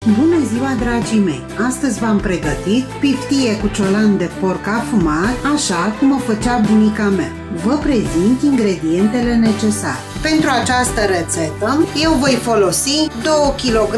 Bună ziua, dragii mei! Astăzi v-am pregătit piftie cu ciolan de porc afumat, așa cum o făcea bunica mea. Vă prezint ingredientele necesare. Pentru această rețetă, eu voi folosi 2 kg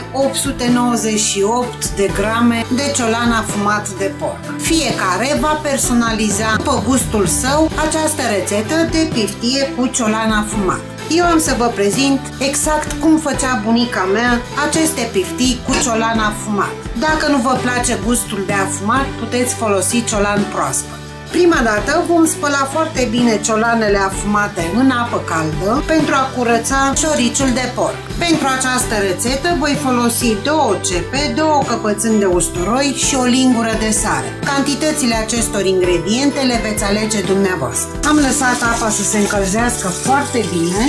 898 de grame de ciolan afumat de porc. Fiecare va personaliza pe gustul său această rețetă de piftie cu ciolan afumat. Eu am să vă prezint exact cum făcea bunica mea aceste piftii cu ciolan afumat. Dacă nu vă place gustul de afumat, puteți folosi ciolan proaspăt. Prima dată vom spăla foarte bine ciolanele afumate în apă caldă pentru a curăța șoriciul de porc. Pentru această rețetă voi folosi 2 cepe, 2 căpățâni de usturoi și o lingură de sare. Cantitățile acestor ingrediente le veți alege dumneavoastră. Am lăsat apa să se încălzească foarte bine.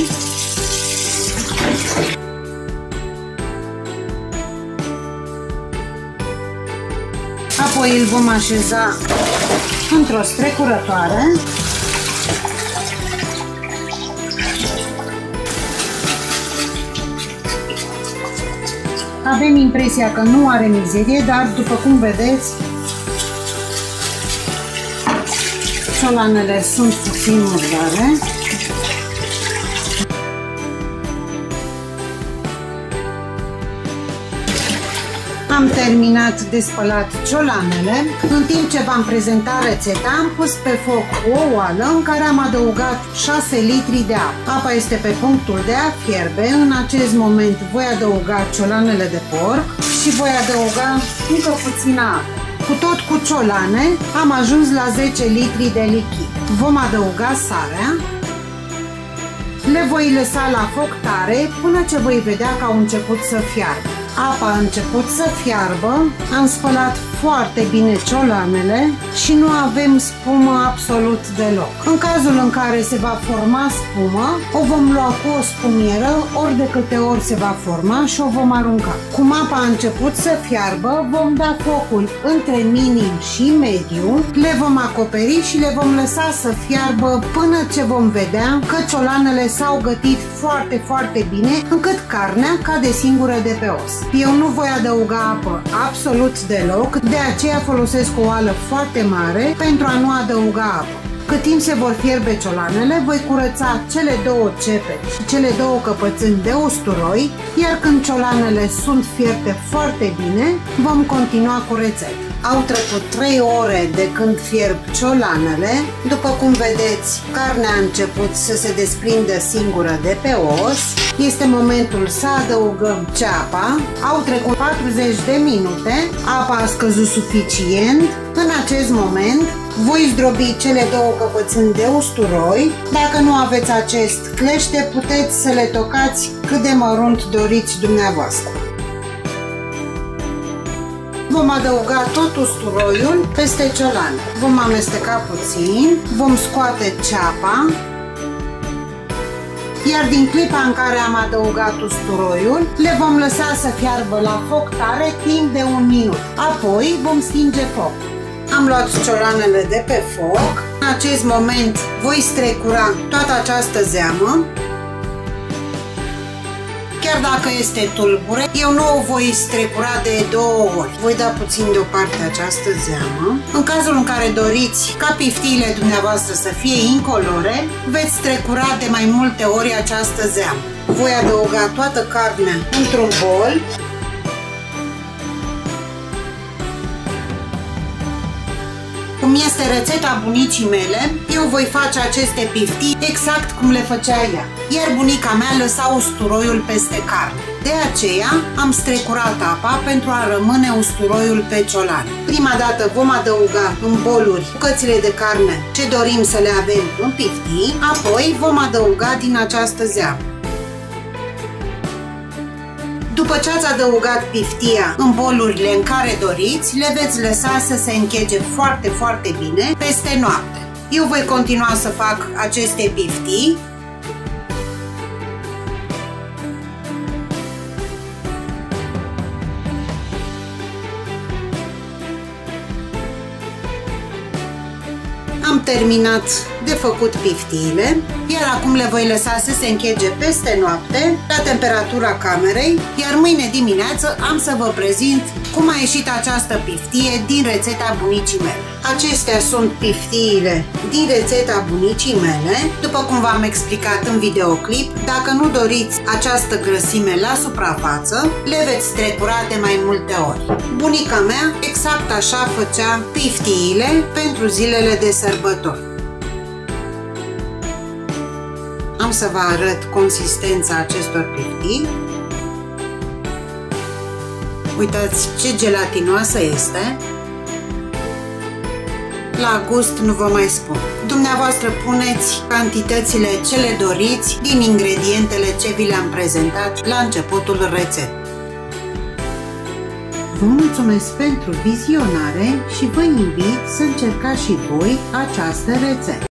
Apoi îl vom așeza într-o strecurătoare. Avem impresia că nu are mizerie, dar după cum vedeți, ciolanele sunt puțin murdare. Am terminat de spălat ciolanele. În timp ce v-am prezentat rețeta, am pus pe foc o oală în care am adăugat 6 litri de apă. Apa este pe punctul de a fierbe. În acest moment voi adăuga ciolanele de porc și voi adăuga încă puțină apă. Cu ciolane am ajuns la 10 litri de lichid. Vom adăuga sarea. Le voi lăsa la foc tare până ce voi vedea că au început să fiarbă. Apa a început să fiarbă, am spălat foarte bine ciolanele și nu avem spumă absolut deloc. În cazul în care se va forma spumă, o vom lua cu o spumieră, ori de câte ori se va forma și o vom arunca. Cum apa a început să fiarbă, vom da focul între minim și mediu, le vom acoperi și le vom lăsa să fiarbă până ce vom vedea că ciolanele s-au gătit foarte, foarte bine, încât carnea cade singură de pe os. Eu nu voi adăuga apă absolut deloc, de aceea folosesc o oală foarte mare pentru a nu adăuga apă. Cât timp se vor fierbe ciolanele, voi curăța cele 2 cepe și cele 2 căpățâni de usturoi, iar când ciolanele sunt fierte foarte bine, vom continua cu rețeta. Au trecut 3 ore de când fierb ciolanele. După cum vedeți, carnea a început să se desprindă singură de pe os. Este momentul să adăugăm ceapa. Au trecut 40 de minute, apa a scăzut suficient. În acest moment voi zdrobi cele 2 căpățâni de usturoi. Dacă nu aveți acest clește, puteți să le tocați cât de mărunt doriți dumneavoastră. Vom adăuga tot usturoiul peste ciolane. Vom amesteca puțin, vom scoate ceapa, iar din clipa în care am adăugat usturoiul, le vom lăsa să fiarbă la foc tare timp de 1 minut. Apoi vom stinge focul. Am luat ciolanele de pe foc. În acest moment voi strecura toată această zeamă. Chiar dacă este tulbure, eu nu o voi strecura de 2 ori. Voi da puțin deoparte această zeamă. În cazul în care doriți ca piftiile dumneavoastră să fie incolore, veți strecura de mai multe ori această zeamă. Voi adăuga toată carnea într-un bol. Cum este rețeta bunicii mele, eu voi face aceste piftii exact cum le făcea ea, iar bunica mea lăsa usturoiul peste carne. De aceea am strecurat apa pentru a rămâne usturoiul pe ciolane. Prima dată vom adăuga în boluri bucățile de carne ce dorim să le avem în piftii, apoi vom adăuga din această zeamă. După ce ați adăugat piftia în bolurile în care doriți, le veți lăsa să se închege foarte, foarte bine peste noapte. Eu voi continua să fac aceste piftii. Am terminat de făcut piftiile, iar acum le voi lăsa să se închege peste noapte la temperatura camerei, iar mâine dimineață am să vă prezint cum a ieșit această piftie din rețeta bunicii mele. Acestea sunt piftiile din rețeta bunicii mele, după cum v-am explicat în videoclip. Dacă nu doriți această grăsime la suprafață, le veți strecura de mai multe ori. Bunica mea exact așa făcea piftiile pentru zilele de sărbători. Am să vă arăt consistența acestor piftii. Uitați ce gelatinoasă este. La gust nu vă mai spun. Dumneavoastră puneți cantitățile ce le doriți din ingredientele ce vi le-am prezentat la începutul rețetei. Vă mulțumesc pentru vizionare și vă invit să încercați și voi această rețetă.